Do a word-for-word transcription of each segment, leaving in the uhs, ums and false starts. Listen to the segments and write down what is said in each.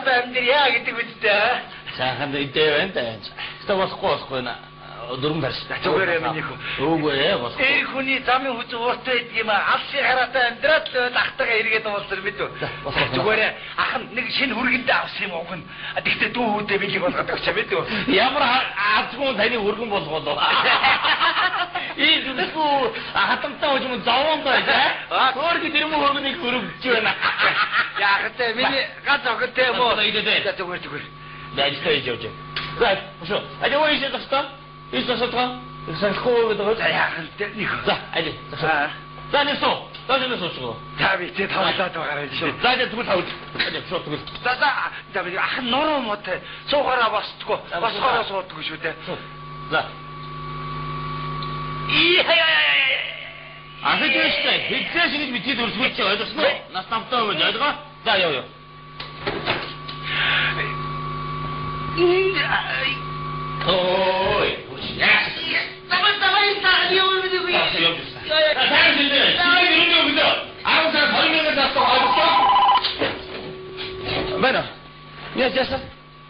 амьдрия гэдэг үстэй. Сайхан дэвтэй байна да. Ста босхгүй босхгүй на. Дөрөв барьс. Зүгээр юм нөхөө. Үгүй ээ босхгүй. Эр хүний замын хүч ууртай гэдэг юм аа. Алсын хараатай амьдраад л ахтайгаа эргээд уулзар бид. Зүгээр ах нэг шинэ хүргэндээ авсан юм уу гэн. Тэгтээ дүү хүүдээ билиг болгоод өгч бид. Ямар азгүй таны хүргэн болгоод. Ийм зүггүй хатамтаа ууж юм зовоон байж аа. Өөргөө тэр мөн хүргэнийг хөргөж байна. Яах вэ? Миний гац өгөхтэй юм уу? Зүгээр зүгээр. Дайстай явж. За, шо. А юу ийш тастаа? Ийш тастаа? Санхоо гэдэг. Яах вэ? Нэг. За, айди. За. За нэсо. За нэсо шо. За би тэ тавлаад байгаарай шүү. За тэгвэл тавд. Айди шо тэгвэл. За за. За би ах нуруу мотой. Суугаараа босдгоо. Босгороо суудгоо шүү дээ. За. Ий. Ахиж өстэй. Хэзээ шинэж би тэд өрсгөлч ойлгосноо. Нас намтай байж ойлгоо. За яа яа. Ой, яс. Давай давай стар ёо бид би. Яа яа. Дай шинэ. Шинэ юу юу бид. Аа за хоригноо дасто хаалцаа. Бана. Я жаса.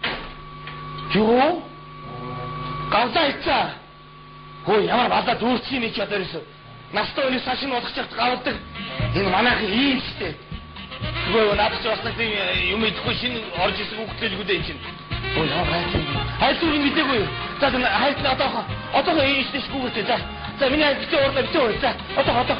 Юу? Ганцаа ицаа. Хөө ямар бадаа дүүрчих юм чи одоо ерөөсө. Настай өний сашин болох чагт гавдаг. Энэ манайхын ийм штэ. Гөө надад ч бас нэг юм идэхгүй шинэ орж ирсэн хүүхдэлгүй дээ чинь. Ой яа хайцсан. Хайцсан юм мэдээгүй. За хайц одоо одоо ийм штэ шгүүгтэй за. За миний хайц битээ урлаа битээ уу. За одоо одоо.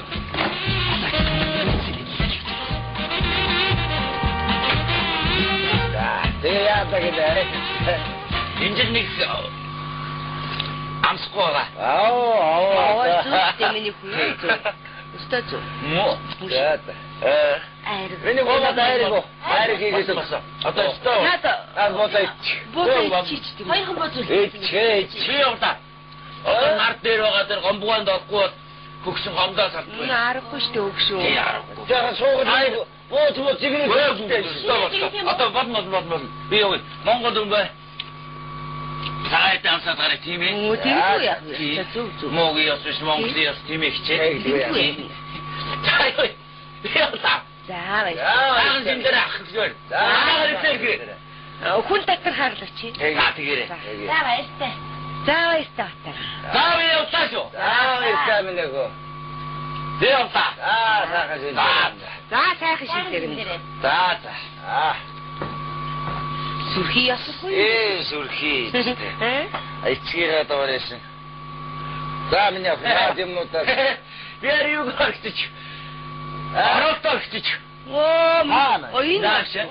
За тэгээ яадаг гэдэг. Энд нэг амсгоога. Аа аа. Зүгтээ миний хүн. Өстөж. Мо. Яа. Э. Миний гоо дайрго. Хайр хийгээд байна. Одоо өстөө. Аа ботой. Ботой чичтэй. Хоёрхан ботой. Ээ чи явда. Одоо нарт дээр байгаа тэр гомбгоонд орохгүй хөгсөн гомдоос алдгүй. Энэ аргагүй шүү дээ өгшөө. Тий аргагүй. Тэгэхээр суугаад боо түр зигнээ. Одоо бод мод мод мод. Би яваа. Монгол юм бай. Сайтай амсаад гарах тийм ээ. Оо тиймгүй яа. Зүг зүг. Моог яс биш Монгол яс тийм ээ хичээ. Тиймгүй. Цай. Яа. За бай. Аа зиндэр ах гэж. За хэрэг. Хүн татар хаалгач. За тэгээрэй. За баяртай. За баяртай. За би явтаа шүү. За баяртай минь гоо. Би явтаа. Аа сайхан шин. За сайхан шин. За за. Аа. Сүрхий ясахгүй. Ээ сүрхий. Айчираа даварэсэн. За миний аваад юмнуудаа. Би юу гарчиж. Аралтагчиж. Оо, ой нааш. Тий.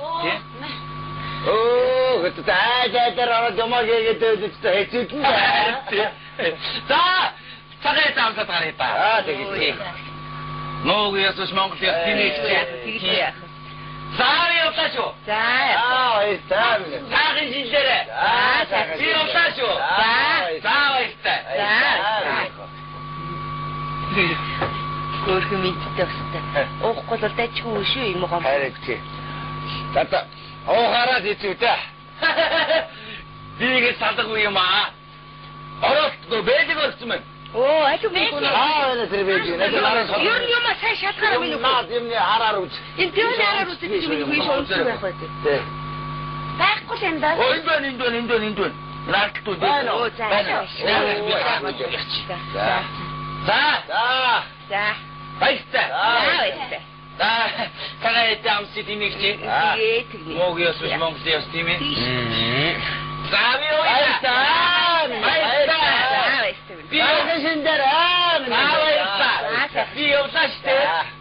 Оо, гэта таадаар ороод юмаагээд өдөртөө хэцүүдэн. За, цагаан таамсаад гараа та. Аа, тэгээ. Ног ясс Монгол яс тимээч. Тэгээ. За явтаа шүү. За. Аа, ой таа. Сайхан жилдэрэ. Аа, сайхан. Би явтаа шүү. За. За баяртай. За. Өөрхөн мэддэг өстэй. Уухгүй л дайчгүй шүү юм гоо. Харин тий. Тата уугараад ицүүтэй. Бигээ салдаггүй юм аа. Орохгүй бэлэг өрсөн мэн. Оо, ажиг мэдгүй. Аа, энэ тэр бэж. Юу юм аа сайн шалтгаан минь. Наад юмны хараар үз. Энэ тэр хараар үз гэж минь хийж унсах байх байдаг. Тий. Байхгүй л энэ даа. Оо, энэ дэн энэ дэн энэ дэн энэ дэн. Наалтуу дээ. Оо, за. За. За. За. За. Баяртай. За. За, цагаан таамс димэгч. Тэгээ тэгнэ. Моог яс биш Монгол яс тийм ээ. За би юу Баяртай. Баяртай. Би яасан шиндэр аа. Баяртай. Би явлаа штэ.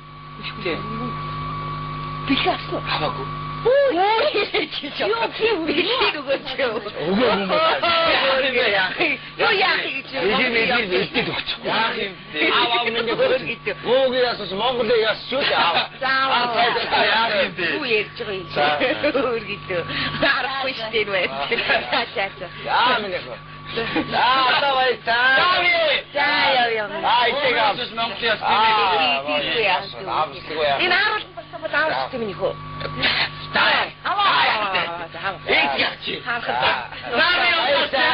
Би яасан. Хамаагүй. Юу юм бэлэг өгөөч. Өгөө юм байна. Юу яах гэж. Ийм ийм илтгэж өгч. Яах юм. Аваа минь өгөөч. Моог яс Монгол яс шүү дээ. Заа. Яах юм бэ? Юу ярьж байгаа юм. Өөргийдөө. Арахгүй штэ нэ. Чаачаа. Яа минь өгөө. За давай та. За яа яа. Ай тега. Монгол яс тийм ээ. Аа. Энэ арал баавч тийм нөхөө. Тай. Аваа. Эк яачи. Хаахад. За би явлаа.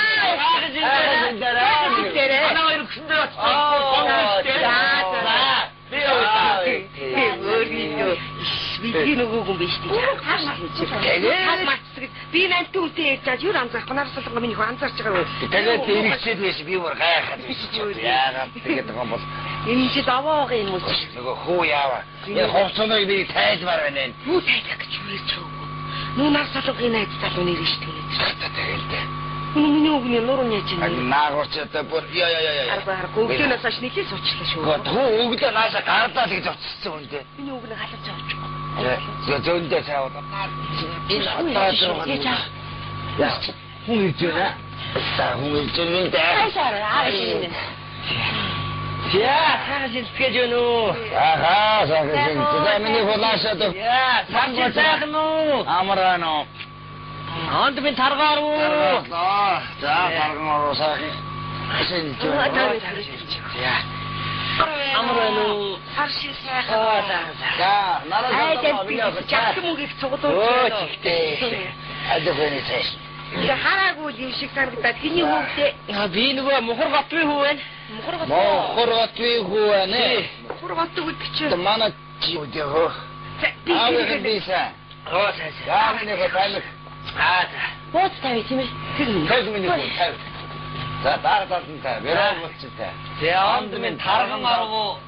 Анаа юу хүндээ очсон. За за. Би явлаа. Өөргийдөө бидний нөгөөг юм биш тийм. Хааш тэгээд мацсаг би нант үнтэй ярьж чад юу анзаарах нараас л миний хөө анзаарч байгаа юу. Тэгээд иргэцээд биш би бүр гайхаад биш ч яагаад тэгээд байгаа юм бол энэ чи даваагаа юм уу? нөгөө хүү яава. Энэ ховцоныг би тайлбар байна. Юу тайлах гэж юу ярьж байгаа юм. Нуунаас салуугийн найз залуу нэр нь шүү дээ. Тэгээд дээ. Миний өгний нуруу яаж юм. Наагуурчтай бүр яа яа яа. Арга арга өгдөнөөс хойш нэлээд суучлаа шүү. Гэхдээ өгдөө наашаа гардаа тэгж очсон юм дээ. Миний өгнө халаж авч. За зөндөө цаавал. Энэ атаа яа. Яа. Хүн ирж байна. За хүн ирж байна дээ. Хайшаар аа шинэ. Яа, цааш илтгэж байна уу? Ахаа, цааш илтгэж. За миний хулаашаа дөө. Яа, цааш цаах нь. Амрано. Онд би таргаар уу? Аа, за таргаар уу сахи. Эсэн ч. Яа. Амрано. Харши сайхан. За, нараа би чагт мөнгөийг цуглуулж байна. Оо, чигтэй. Адгоны цааш. Я хараагүй юм шиг санагдаад хэний хөвгтэй. Аа, би нөгөө мохор готвы хүү байна. Мохор готвы. Мохор готвы хүү байна. Мохор готвы гэдэг чинь. Манай чи өдөө. Аа, би бисаа. Оо, сайсан. Аа, миний батайм. Аа, бод тавь тийм ээ. Тэр миний тавь. За, дараалсан та. Вероо болчихтой. Тэ онд минь тарган аргу.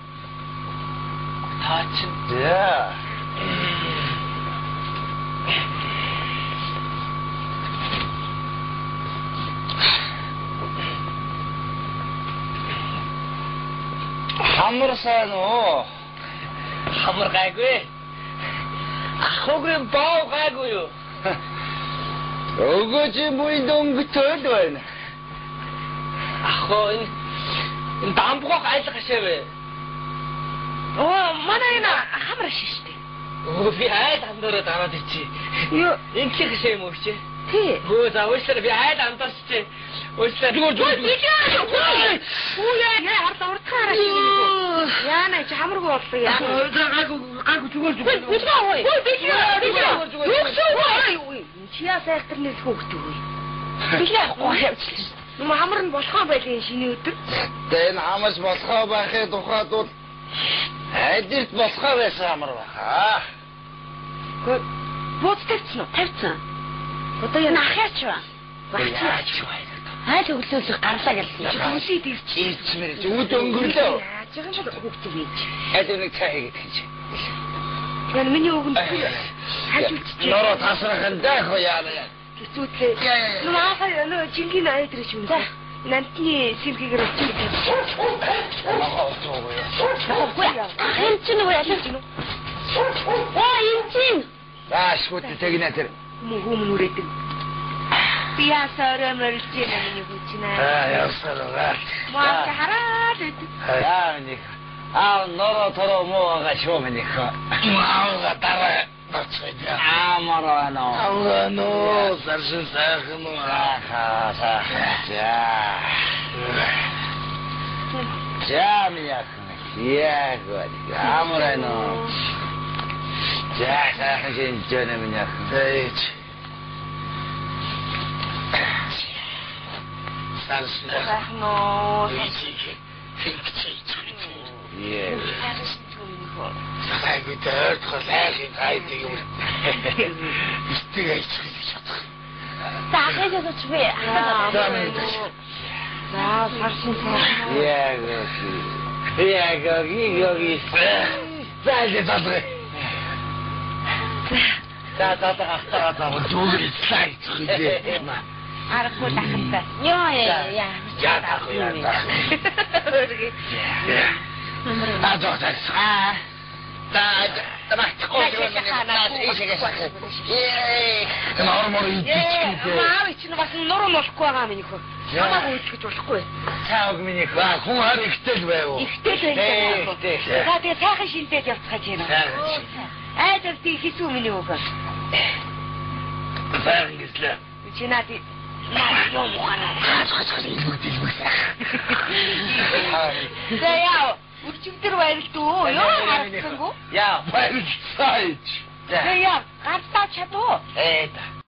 Таач. За. Хамар сайн уу? Хамар гайгүй. Ахогийн боо гайгүй юу? Өгөөч муй дөнгөтөд байна. Ахоо энэ энэ дамбугах айлгаш вэ? Оо, манай энэ хамар шиштэй. Оо, би айл андороо дараад ичи. Юу, энэ чи хэсэ юм уу чи? Тий. Оо, за өсөр би айл андорч чи. Өсөр зүгээр зүгээр. Оо, яа, хард урдхаараа чи. Яана чи хамаргүй боллоо яа. Оо, гайгүй гайгүй зүгээр зүгээр. Үгүй ой. Үгүй би. Үгүй. Чи яа сайхтар нэг хөөгдөг үе. Би яахгүй явчихлаа. Нүм хамар нь болохоо байлын шинэ өдөр. Тэгээ энэ хамарч болохоо байхын тухайд бол айдэрт болохоо байсан хамар баха. Гү бод тавьсан уу? Тавьсан. Одоо яа нахаач ба. Багчаач бай. Хайл өглөөс гарлаа гэлсэн. Чи хүсээд ирч. Ирчмэр чи үд өнгөрлөө. Яаж байгаа юм бол хөөгдөг ийж. Айд нэг цай гэдэг чи. Яг миний өгөнд хажуулчих. Нороо тасрахын даах яана. Хэцүүтлээ. Нүм аахаа нөө жингийн аяд ирэх юм. Нантны сэргийгээр очиж байсан. Хэн ч нүг ялж гинөө. Аа, энэ чинь. Аа, шууд тэгнэ тэр. Мөхөм нүрэдэг. Би ясаараа мэрч юм миний хүчнээ. Аа, ясаараа. Маа хараад. Аа, нэг. Аа, нороо тороо моога шоомэнийх. Маага дараа. Амарано. Амарано. Заршин сайхан уу. Аха, сайхан. За. За, меня. Я говорю. Амарано. За, сайхан шинжэна меня. Тэйч. Заршин. Сайхан уу. Е. Сайгүй дөрт хосайхын хайдаг юм. Истэг айчих гэж чадах. За хээжээс чи. За мэн. За саршин сайхан. Яг. Яг гигэги. За л залгай. За за за хахтаа за зүгээр сайчих үү. Арахгүй дахантай. Йоо яа. Я так я так. А доктор. А. Да, да, махтгүй юм байна. Ишээс. Ээ. Нормор идчихээ. Маа чи бас норм болохгүй байгаа минь хөө. Хамаагүй идчихэж болохгүй. Цааг миний хөө. Хүн хар ихтэй байв. Ихтэй байх. За тэгээ сайхан шинтээд явцгааж байна. Айдэр тий хисүү миний хөө. Сайхан гэслээ. Чи наати яа мохана. Хаач хаач илүү дэлбэг. За яа. Үрчигдэр байлдуу ёо харагдсангүй. Яа, байлцаач. За яа, гартаа чадуу. Ээ.